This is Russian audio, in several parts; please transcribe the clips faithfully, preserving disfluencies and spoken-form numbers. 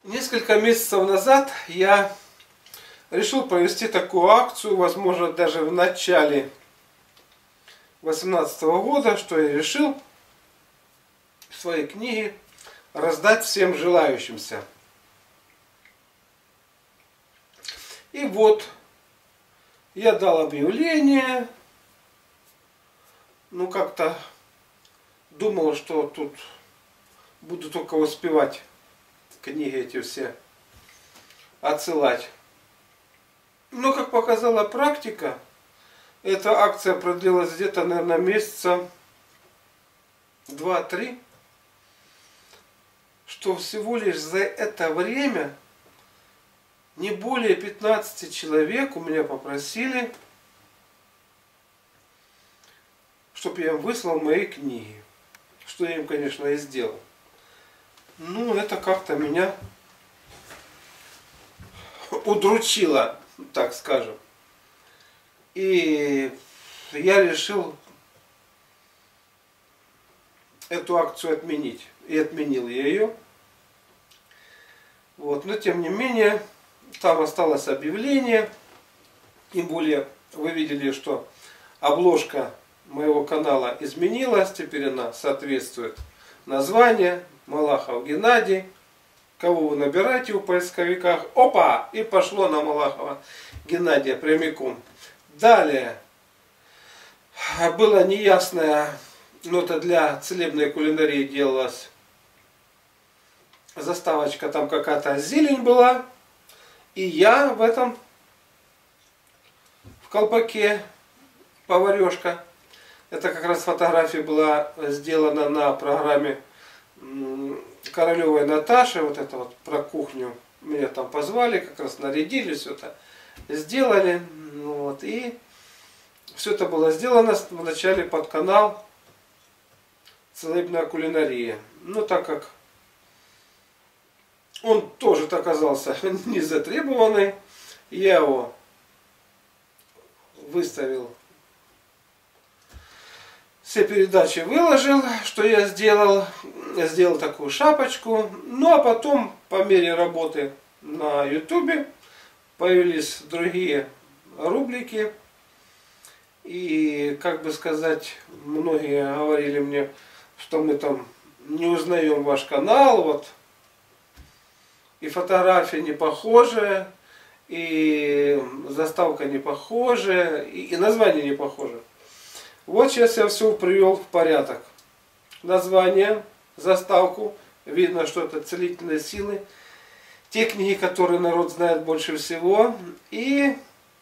Несколько месяцев назад я решил провести такую акцию, возможно, даже в начале две тысячи восемнадцатого года, что я решил свои книги раздать всем желающимся. И вот, я дал объявление, ну как-то думал, что тут буду только успевать книги эти все отсылать. Но, как показала практика, эта акция продлилась где-то, наверное, месяца два-три, что всего лишь за это время не более пятнадцати человек у меня попросили, чтобы я им выслал мои книги. Что я им, конечно, и сделал. Ну, это как-то меня удручило, так скажем. И я решил эту акцию отменить. И отменил я ее. Вот. Но, тем не менее, там осталось объявление. Тем более, вы видели, что обложка моего канала изменилась. Теперь она соответствует названию. Малахов Геннадий. Кого вы набираете в поисковиках? Опа! И пошло на Малахова Геннадия прямиком. Далее. Была неясная нота для целебной кулинарии, делалась заставочка, там какая-то зелень была. И я в этом, в колпаке, поварешка. Это как раз фотография была сделана на программе Королевой Наташи. Вот это вот про кухню. Меня там позвали, как раз нарядили, все это сделали. Вот, и все это было сделано вначале под канал Целебная кулинария. Но так как он тоже оказался не затребованный, я его выставил, все передачи выложил, что я сделал. Я сделал такую шапочку. Ну а потом, по мере работы на ютубе, появились другие рубрики. И, как бы сказать, многие говорили мне, что мы там не узнаем ваш канал, вот. И фотография не похожая, и заставка не похожая, и, и название не похоже. Вот сейчас я все привел в порядок. Название, заставку, видно, что это целительные силы. Те книги, которые народ знает больше всего. И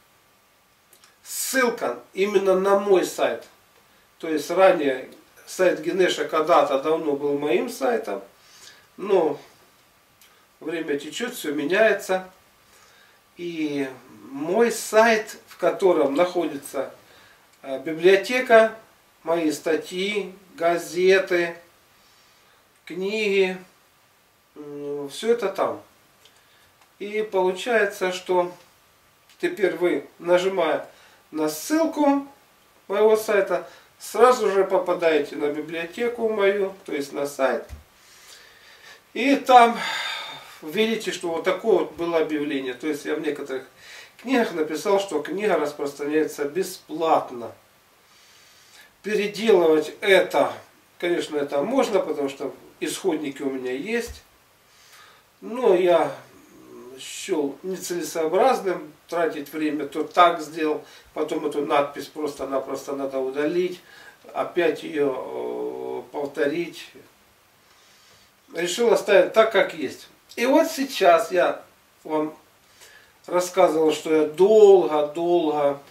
ссылка именно на мой сайт. То есть ранее сайт Генеша когда-то давно был моим сайтом. Но время течет, все меняется. И мой сайт, в котором находится библиотека, мои статьи, газеты, книги, все это там. И получается, что теперь вы, нажимая на ссылку моего сайта, сразу же попадаете на библиотеку мою, то есть на сайт. И там видите, что вот такое вот было объявление. То есть я в некоторых книгах написал, что книга распространяется бесплатно. Переделывать это, конечно, это можно, потому что исходники у меня есть. Но я счел нецелесообразным тратить время, то так сделал, потом эту надпись просто-напросто надо удалить, опять ее повторить. Решил оставить так, как есть. И вот сейчас я вам рассказывал, что я долго-долго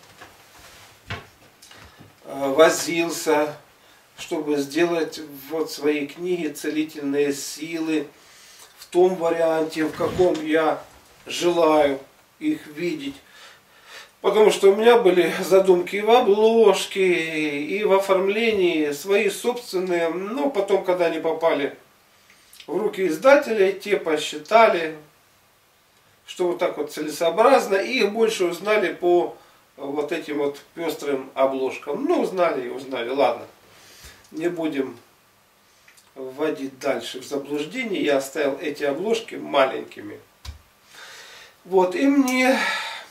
возился, чтобы сделать вот свои книги «Целительные силы» в том варианте, в каком я желаю их видеть. Потому что у меня были задумки и в обложке, и в оформлении свои собственные. Но потом, когда они попали в руки издателей, те посчитали, что вот так вот целесообразно, и их больше узнали по вот этим вот пестрым обложкам. Ну, узнали и узнали, ладно. Не будем вводить дальше в заблуждение, я оставил эти обложки маленькими. Вот, и мне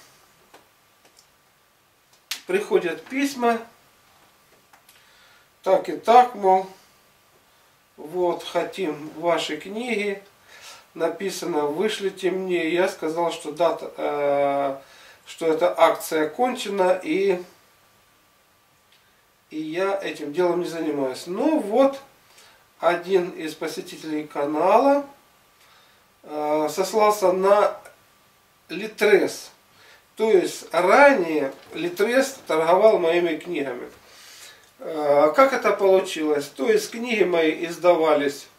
приходят письма, так и так, мол, вот, хотим ваши книги, написано, вышлите мне. Я сказал, что дата, э, что эта акция окончена, и, и я этим делом не занимаюсь. Ну вот, один из посетителей канала э, сослался на Литрес. То есть ранее Литрес торговал моими книгами. Э, как это получилось? То есть книги мои издавались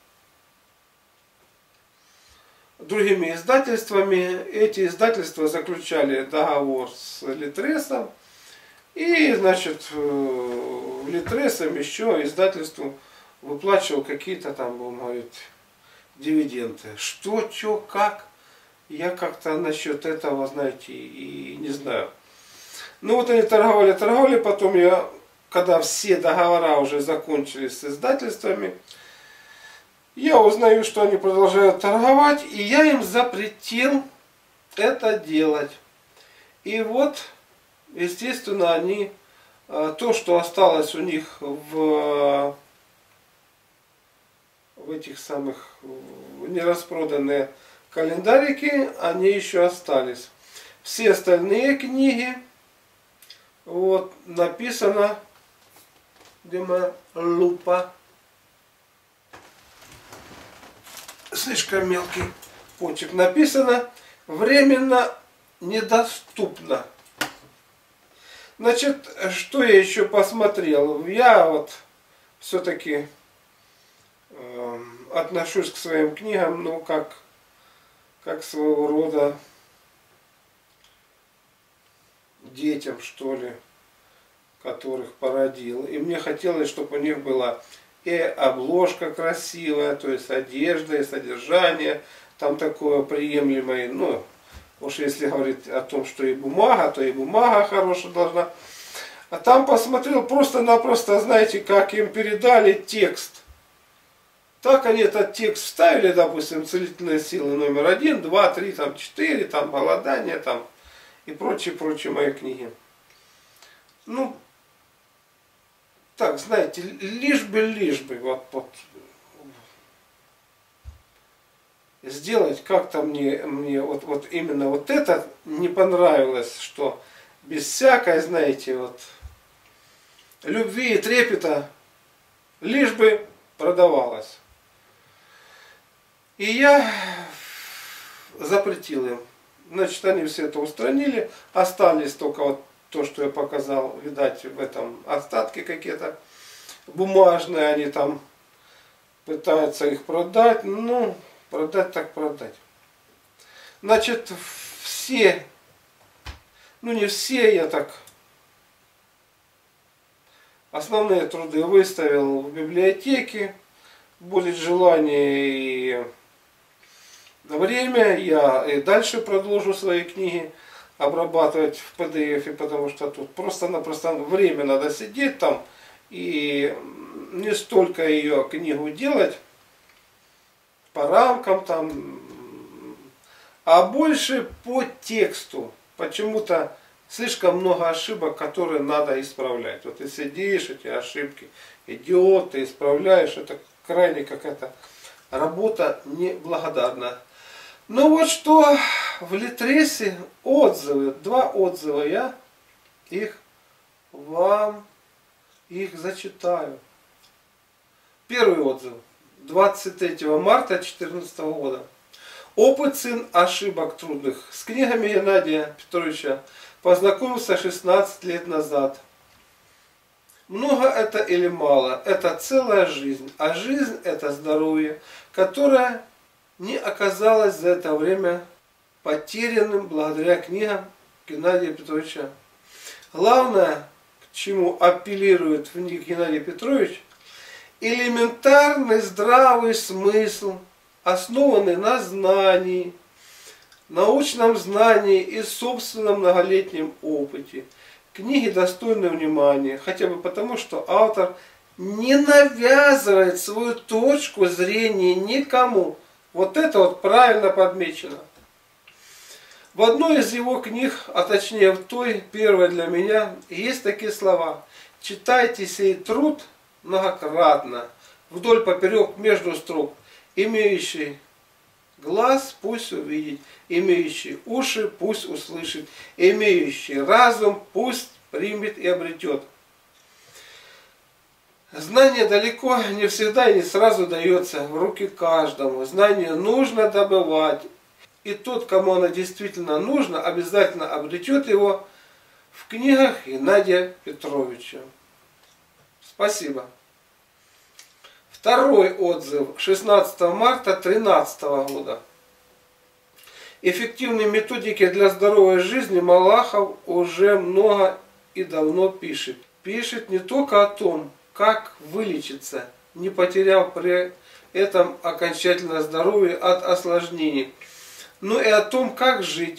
другими издательствами. Эти издательства заключали договор с Литресом. И, значит, Литресом еще издательству выплачивал какие-то там, будем говорить, дивиденды. Что, что, как? Я как-то насчет этого, знаете, и не знаю. Ну вот они торговали, торговали, потом я, когда все договора уже закончились с издательствами, я узнаю, что они продолжают торговать, и я им запретил это делать. И вот, естественно, они, то, что осталось у них в, в этих самых нераспроданные календарики, они еще остались. Все остальные книги, вот, написано, где моя лупа, слишком мелкий почерк, написано временно недоступно. Значит, что я еще посмотрел? Я вот все-таки э, отношусь к своим книгам, ну, как, как своего рода детям, что ли, которых породил. И мне хотелось, чтобы у них была и обложка красивая, то есть одежда и содержание там такое приемлемое. Ну, уж если говорить о том, что и бумага, то и бумага хорошая должна. А там посмотрел просто-напросто, знаете, как им передали текст. Так они этот текст вставили, допустим, целительные силы номер один, два, три, там, четыре, там, голодание, там, и прочие-прочие мои книги. Ну, так, знаете, лишь бы, лишь бы, вот, вот сделать как-то мне, мне вот, вот именно вот это не понравилось, что без всякой, знаете, вот, любви и трепета, лишь бы продавалось. И я запретил им. Значит, они все это устранили, остались только вот то, что я показал, видать, в этом остатки какие-то бумажные, они там пытаются их продать, ну, продать так продать. Значит, все, ну не все, я так, основные труды выставил в библиотеке, будет желание и время, я и дальше продолжу свои книги обрабатывать в пи ди эф, потому что тут просто-напросто время надо сидеть там и не столько ее книгу делать по рамкам там, а больше по тексту. Почему-то слишком много ошибок, которые надо исправлять. Вот ты сидишь, эти ошибки идет, ты исправляешь, это крайне какая-то работа неблагодарная. Ну вот что в Литресе отзывы, два отзыва, я их вам их зачитаю. Первый отзыв двадцать третьего марта две тысячи четырнадцатого года. Опыт сын ошибок трудных с книгами Геннадия Петровича познакомился шестнадцать лет назад. Много это или мало, это целая жизнь, а жизнь это здоровье, которое не оказалось за это время потерянным благодаря книгам Геннадия Петровича. Главное, к чему апеллирует в них Геннадий Петрович, элементарный здравый смысл, основанный на знании, научном знании и собственном многолетнем опыте. Книги достойны внимания, хотя бы потому, что автор не навязывает свою точку зрения никому. Вот это вот правильно подмечено. В одной из его книг, а точнее в той, первой для меня, есть такие слова. Читайте сей труд многократно, вдоль поперек между строк, имеющий глаз пусть увидит, имеющий уши пусть услышит, имеющий разум пусть примет и обретет. Знание далеко не всегда и не сразу дается в руки каждому. Знание нужно добывать. И тот, кому оно действительно нужно, обязательно обретет его в книгах Геннадия Петровича. Спасибо. Второй отзыв шестнадцатого марта две тысячи тринадцатого года. Эффективные методики для здоровой жизни Малахов уже много и давно пишет. Пишет не только о том, как вылечиться, не потеряв при этом окончательно здоровье от осложнений, но и о том, как жить,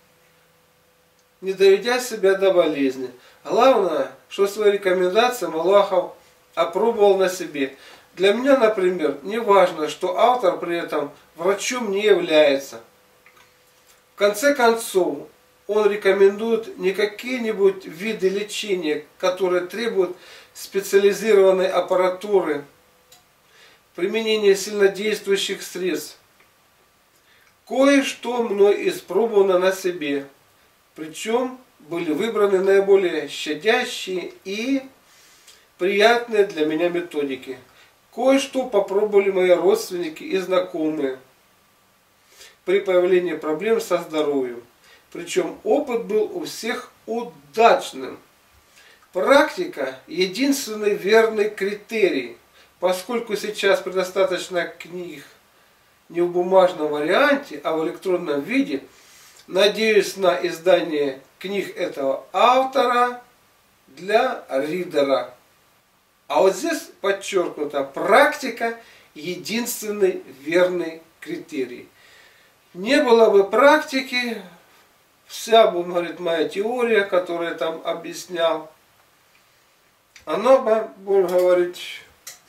не доведя себя до болезни. Главное, что свои рекомендации Малахов опробовал на себе. Для меня, например, не важно, что автор при этом врачом не является. В конце концов, он рекомендует не какие-нибудь виды лечения, которые требуют специализированной аппаратуры, применения сильнодействующих средств. Кое-что мной испробовано на себе, причем были выбраны наиболее щадящие и приятные для меня методики. Кое-что попробовали мои родственники и знакомые при появлении проблем со здоровьем. Причем опыт был у всех удачным. Практика – единственный верный критерий, поскольку сейчас предостаточно книг не в бумажном варианте, а в электронном виде. Надеюсь на издание книг этого автора для ридера. А вот здесь подчеркнуто: практика – единственный верный критерий. Не было бы практики, вся, будем говорить, моя теория, которую я там объяснял, она бы, будем говорить,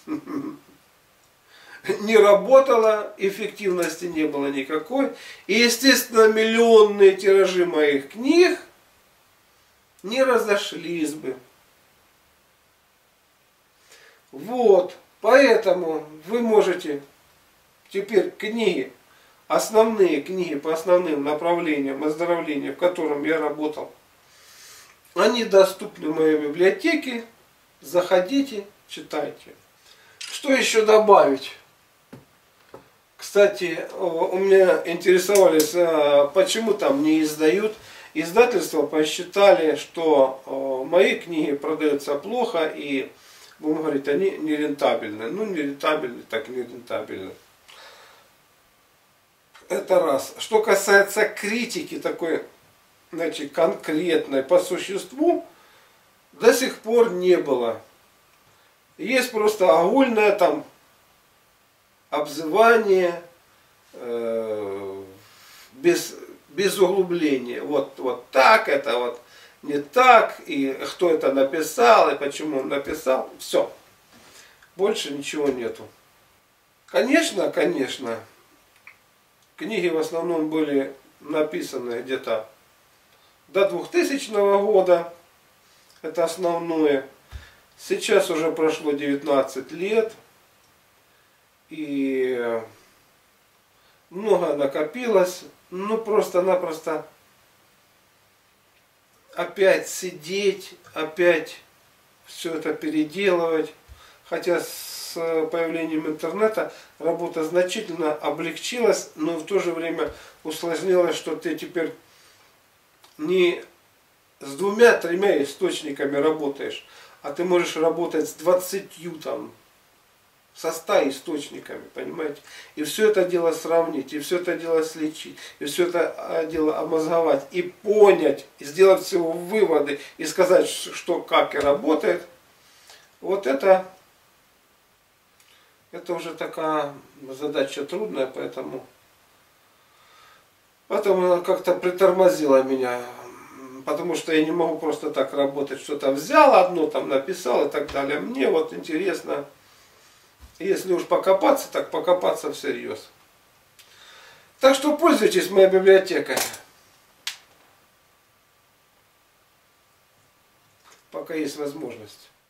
не работала, эффективности не было никакой. И, естественно, миллионные тиражи моих книг не разошлись бы. Вот, поэтому вы можете теперь книги, основные книги по основным направлениям оздоровления, в котором я работал, они доступны в моей библиотеке. Заходите, читайте. Что еще добавить? Кстати, у меня интересовались, почему там не издают. Издательства посчитали, что мои книги продаются плохо и, будем говорить, они нерентабельны. Ну, нерентабельны, так нерентабельны. Это раз. Что касается критики такой, значит, конкретной по существу, до сих пор не было. Есть просто огульное там обзывание э, без, без углубления. Вот, вот так, это вот не так, и кто это написал, и почему он написал. Все. Больше ничего нету. Конечно, конечно, книги в основном были написаны где-то до двухтысячного года. Это основное. Сейчас уже прошло девятнадцать лет. И много накопилось. Ну, просто-напросто опять сидеть, опять все это переделывать. Хотя с появлением интернета работа значительно облегчилась, но в то же время усложнилось, что ты теперь не с двумя-тремя источниками работаешь, а ты можешь работать с двадцатью там, со ста источниками, понимаете? И все это дело сравнить, и все это дело сличить, и все это дело обмозговать, и понять, и сделать всего выводы, и сказать, что как и работает. Вот это, это уже такая задача трудная, поэтому, поэтому она как-то притормозила меня Потому что я не могу просто так работать, что-то взял одно, там написал и так далее. Мне вот интересно, если уж покопаться, так покопаться всерьез. Так что пользуйтесь моей библиотекой. Пока есть возможность.